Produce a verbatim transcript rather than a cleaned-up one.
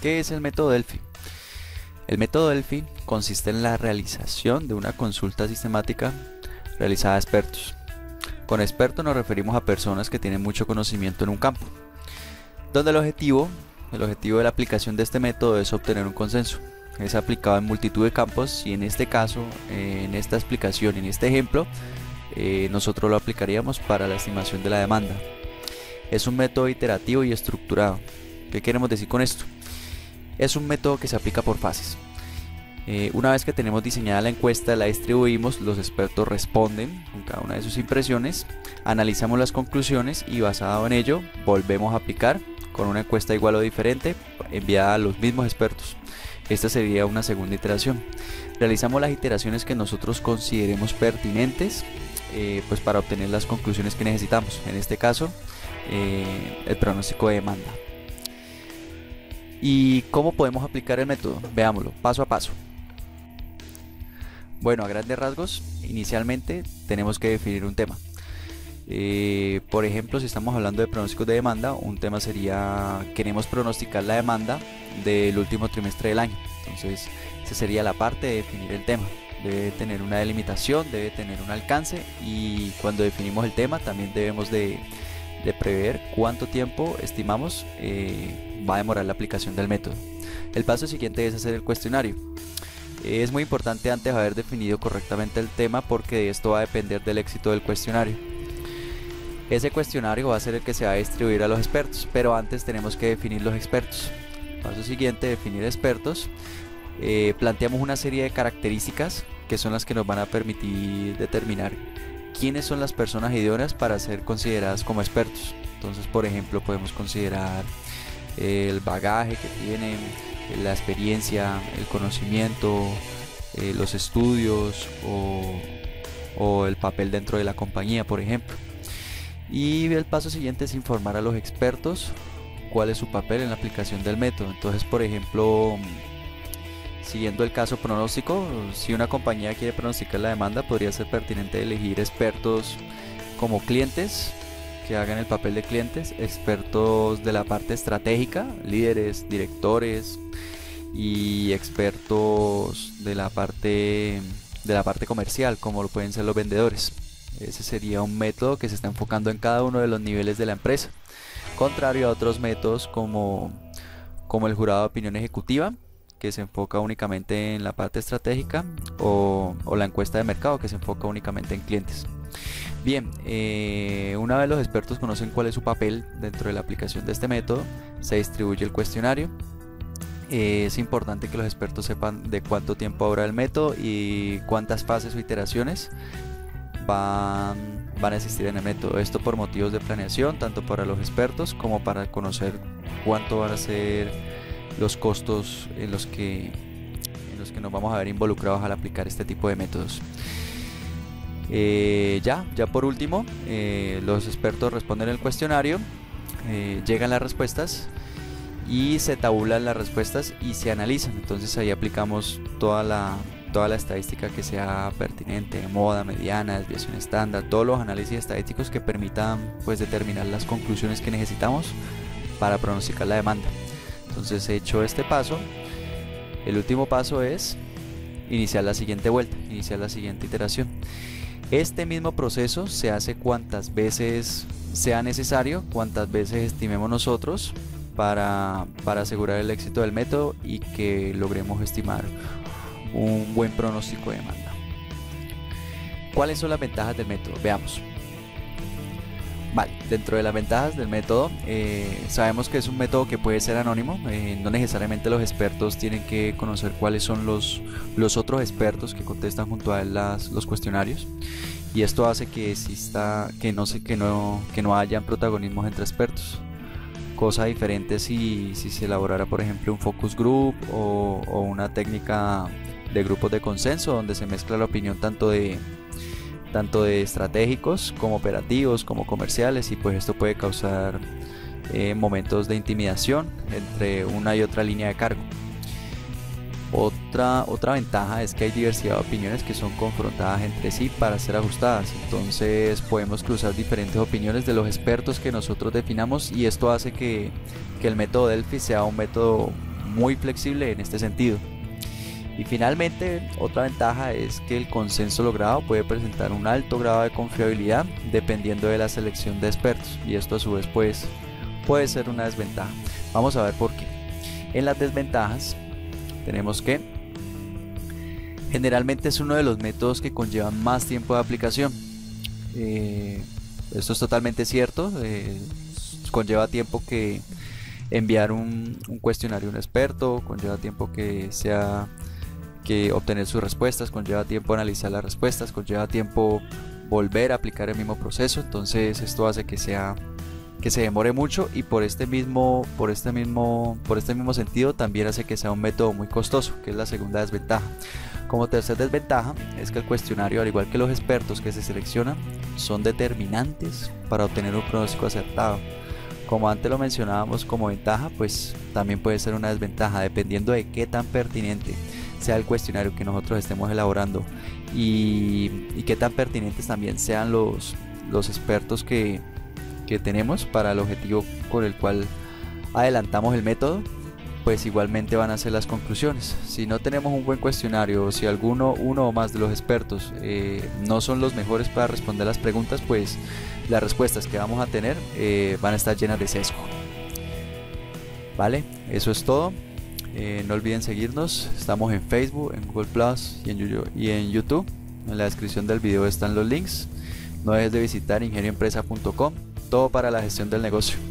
¿Qué es el método Delphi? El método Delphi consiste en la realización de una consulta sistemática realizada a expertos. Con expertos nos referimos a personas que tienen mucho conocimiento en un campo, donde el objetivo, el objetivo de la aplicación de este método es obtener un consenso. Es aplicado en multitud de campos y en este caso, eh, en esta explicación, en este ejemplo, eh, nosotros lo aplicaríamos para la estimación de la demanda. Es un método iterativo y estructurado. ¿Qué queremos decir con esto? Es un método que se aplica por fases. Eh, una vez que tenemos diseñada la encuesta, la distribuimos, los expertos responden con cada una de sus impresiones, analizamos las conclusiones y basado en ello volvemos a aplicar con una encuesta igual o diferente enviada a los mismos expertos. Esta sería una segunda iteración. Realizamos las iteraciones que nosotros consideremos pertinentes eh, pues para obtener las conclusiones que necesitamos. En este caso, eh, el pronóstico de demanda. ¿Y cómo podemos aplicar el método? Veámoslo paso a paso. Bueno, a grandes rasgos, inicialmente tenemos que definir un tema. Eh, por ejemplo, si estamos hablando de pronósticos de demanda, un tema sería: queremos pronosticar la demanda del último trimestre del año. Entonces, esa sería la parte de definir el tema. Debe tener una delimitación, debe tener un alcance, y cuando definimos el tema también debemos de, de prever cuánto tiempo estimamos eh, va a demorar la aplicación del método. El paso siguiente es hacer el cuestionario. Es muy importante antes haber definido correctamente el tema, porque de esto va a depender del éxito del cuestionario. Ese cuestionario va a ser el que se va a distribuir a los expertos, pero antes tenemos que definir los expertos. Paso siguiente, definir expertos. Eh, planteamos una serie de características que son las que nos van a permitir determinar quiénes son las personas idóneas para ser consideradas como expertos. Entonces, por ejemplo, podemos considerar el bagaje que tienen, la experiencia, el conocimiento, eh, los estudios o, o el papel dentro de la compañía, por ejemplo. Y el paso siguiente es informar a los expertos cuál es su papel en la aplicación del método. Entonces, por ejemplo, siguiendo el caso pronóstico, si una compañía quiere pronosticar la demanda, podría ser pertinente elegir expertos como clientes, que hagan el papel de clientes, expertos de la parte estratégica, líderes, directores, y expertos de la parte de la parte comercial, como lo pueden ser los vendedores. Ese sería un método que se está enfocando en cada uno de los niveles de la empresa, contrario a otros métodos como, como el jurado de opinión ejecutiva, que se enfoca únicamente en la parte estratégica, o, o la encuesta de mercado, que se enfoca únicamente en clientes. Bien, eh, una vez los expertos conocen cuál es su papel dentro de la aplicación de este método, se distribuye el cuestionario. Eh, es importante que los expertos sepan de cuánto tiempo dura el método y cuántas fases o iteraciones van, van a existir en el método. Esto por motivos de planeación, tanto para los expertos como para conocer cuánto van a ser los costos en los que, en los que nos vamos a ver involucrados al aplicar este tipo de métodos. Eh, ya, ya por último, eh, los expertos responden el cuestionario, eh, llegan las respuestas y se tabulan las respuestas y se analizan. Entonces ahí aplicamos toda la, toda la estadística que sea pertinente: moda, mediana, desviación estándar, todos los análisis estadísticos que permitan pues determinar las conclusiones que necesitamos para pronosticar la demanda. Entonces, hecho este paso, el último paso es iniciar la siguiente vuelta, iniciar la siguiente iteración. Este mismo proceso se hace cuantas veces sea necesario, cuantas veces estimemos nosotros, para, para asegurar el éxito del método y que logremos estimar un buen pronóstico de demanda. ¿Cuáles son las ventajas del método? Veamos. Vale, dentro de las ventajas del método, eh, sabemos que es un método que puede ser anónimo. Eh, no necesariamente los expertos tienen que conocer cuáles son los, los otros expertos que contestan junto a él las, los cuestionarios, y esto hace que exista, que no, se, que no, que no hayan protagonismos entre expertos. Cosa diferente si, si se elaborara, por ejemplo, un focus group o, o una técnica de grupos de consenso, donde se mezcla la opinión tanto de tanto de estratégicos como operativos como comerciales, y pues esto puede causar eh, momentos de intimidación entre una y otra línea de cargo. Otra, otra ventaja es que hay diversidad de opiniones que son confrontadas entre sí para ser ajustadas. Entonces podemos cruzar diferentes opiniones de los expertos que nosotros definamos, y esto hace que, que el método Delphi sea un método muy flexible en este sentido. Y finalmente, otra ventaja es que el consenso logrado puede presentar un alto grado de confiabilidad dependiendo de la selección de expertos, y esto a su vez pues, puede ser una desventaja. Vamos a ver por qué. En las desventajas tenemos que generalmente es uno de los métodos que conllevan más tiempo de aplicación. Eh, esto es totalmente cierto. Eh, conlleva tiempo que enviar un, un cuestionario a un experto, conlleva tiempo que sea que obtener sus respuestas, conlleva tiempo analizar las respuestas, conlleva tiempo volver a aplicar el mismo proceso. Entonces esto hace que sea que se demore mucho, y por este mismo por este mismo por este mismo sentido también hace que sea un método muy costoso, que es la segunda desventaja. Como tercera desventaja es que el cuestionario, al igual que los expertos que se seleccionan, son determinantes para obtener un pronóstico acertado. Como antes lo mencionábamos como ventaja, pues también puede ser una desventaja dependiendo de qué tan pertinente sea el cuestionario que nosotros estemos elaborando, y, y qué tan pertinentes también sean los, los expertos que, que tenemos para el objetivo con el cual adelantamos el método. Pues igualmente van a ser las conclusiones. Si no tenemos un buen cuestionario, o si alguno uno o más de los expertos eh, no son los mejores para responder las preguntas, pues las respuestas que vamos a tener eh, van a estar llenas de sesgo. Vale, eso es todo. Eh, no olviden seguirnos. Estamos en Facebook, en Google Plus y en, y en YouTube. En la descripción del video están los links. No dejes de visitar ingenioempresa punto com, todo para la gestión del negocio.